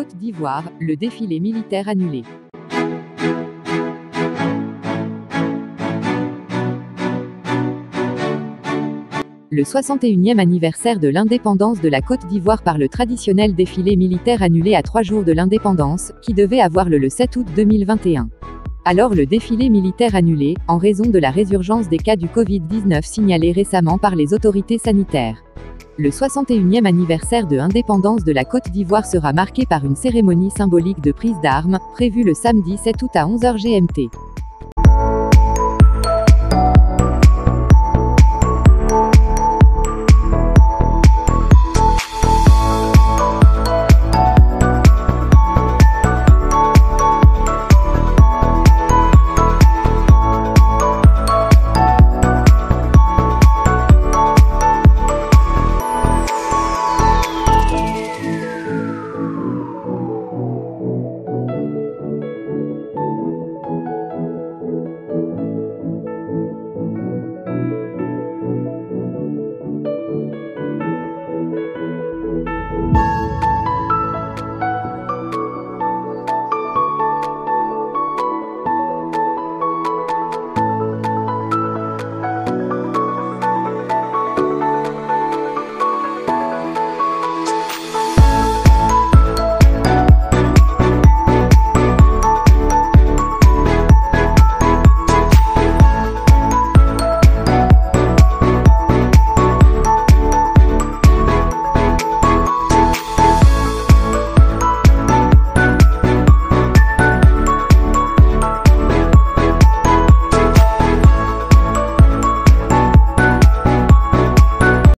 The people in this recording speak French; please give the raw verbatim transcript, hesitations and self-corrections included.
Côte d'Ivoire, le défilé militaire annulé. Le soixante et unième anniversaire de l'indépendance de la Côte d'Ivoire par le traditionnel défilé militaire annulé à trois jours de l'indépendance, qui devait avoir lieu le sept août deux mille vingt et un. Alors le défilé militaire annulé, en raison de la résurgence des cas du Covid dix-neuf signalés récemment par les autorités sanitaires. Le soixante et unième anniversaire de l'indépendance de la Côte d'Ivoire sera marqué par une cérémonie symbolique de prise d'armes, prévue le samedi sept août à onze heures G M T.